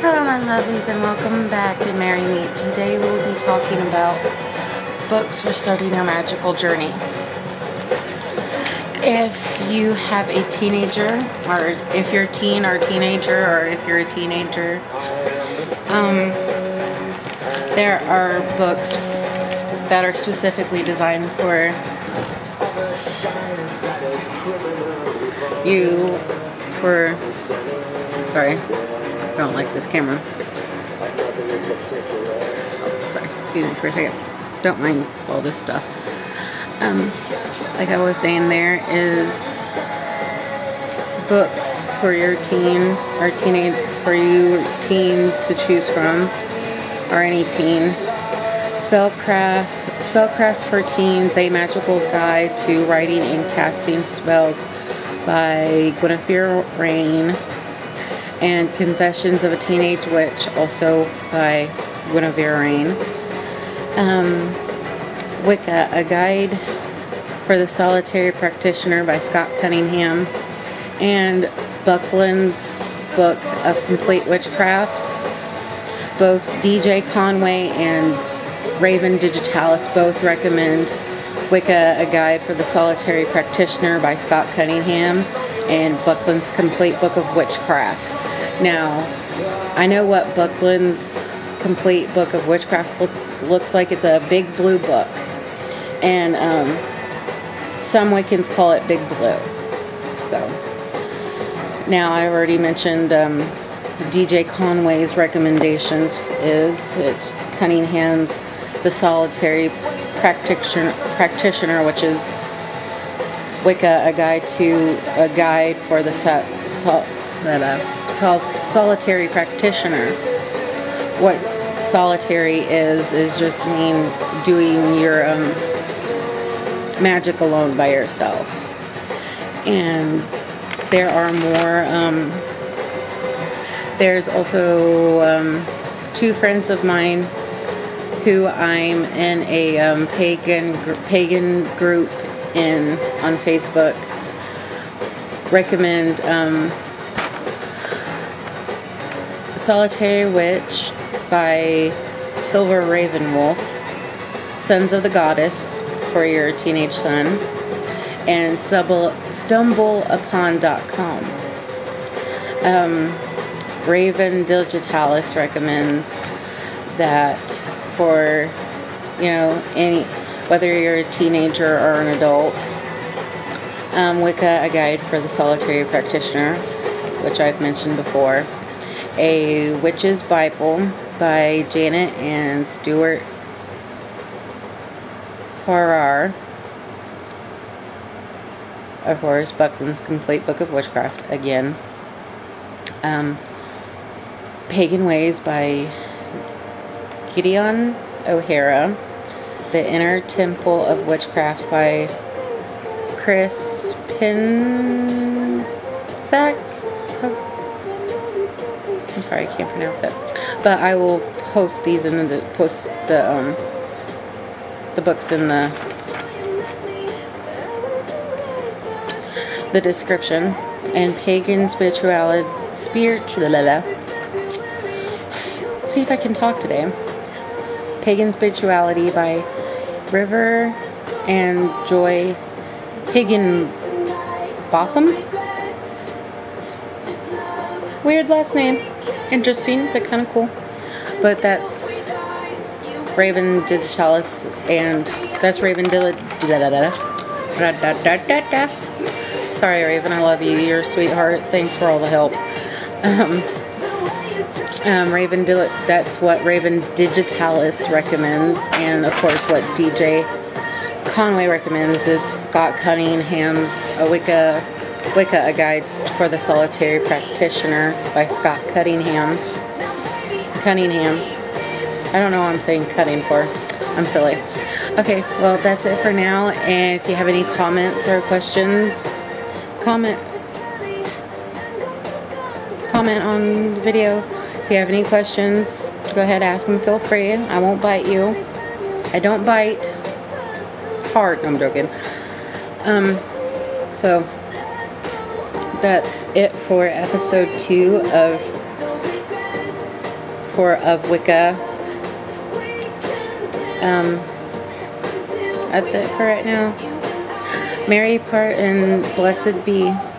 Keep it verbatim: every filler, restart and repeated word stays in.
Hello my lovelies and welcome back to Merry Meet. Today we'll be talking about books for starting your magical journey. If you have a teenager, or if you're a teen or teenager, or if you're a teenager, um, there are books that are specifically designed for you, for, sorry, I don't like this camera. Oh, sorry, excuse me for a second. Don't mind all this stuff. Um, like I was saying, there is books for your teen or teenage, for you teen to choose from, or any teen. Spellcraft, Spellcraft for Teens, a magical guide to writing and casting spells by Gwinevere, Raymond, and Confessions of a Teenage Witch, also by Gwinevere, Raymond. Um, Wicca, a guide for the solitary practitioner by Cunningham, and Buckland's book of complete witchcraft. Both D J Conway and Raven digitalis both recommend Wicca, a guide for the solitary practitioner by Cunningham, and Buckland's complete book of witchcraft. Now, I know what Buckland's complete book of witchcraft look, looks like. It's a big blue book, and um, some Wiccans call it Big Blue. So, now I already mentioned um, D J Conway's recommendations is it's Cunningham's The Solitary Practitioner, Practitioner, which is Wicca, a guide to a guide for the so, so, uh, sol, solitary practitioner. What solitary is is just mean doing your um, magic alone by yourself. And there are more. Um, there's also um, two friends of mine who I'm in a um, pagan gr pagan group in on Facebook. Recommend um, Solitary Witch by Silver Ravenwolf, Sons of the Goddess for your teenage son, and stumble upon dot com. Um, Raven digitalis recommends that for, you know, any, whether you're a teenager or an adult. Um, Wicca, a guide for the solitary practitioner, which I've mentioned before. A Witch's Bible by Janet and Stewart, farrar. Of course, Buckland's complete book of witchcraft again. Um, Pagan Ways by Gwydion O'Hara, The Inner Temple of Witchcraft by Chris Pinsack. I'm sorry, I can't pronounce it, but I will post these in the post the um the books in the the description. And Pagan Spirituality, spiritual. See if I can talk today. Pagan Spirituality by River and Joy Higginbotham. Weird last name. Interesting, but kind of cool. But that's Raven digitalis, and that's Raven digitalis. Sorry, Raven, I love you. You're a sweetheart. Thanks for all the help. Um, um, Raven, that's what Raven digitalis recommends, and of course, what D J Conway recommends is Scott Cunningham's A Wicca, Wicca, a guide for the solitary practitioner by Scott Cunningham. Cunningham. I don't know what I'm saying cutting for. I'm silly. Okay, well, that's it for now. And if you have any comments or questions, comment comment on the video. If you have any questions, go ahead, ask them. Feel free. I won't bite you. I don't bite hard. No, I'm joking. Um, so that's it for episode two of for of Wicca. Um, that's it for right now. Merry part and blessed be.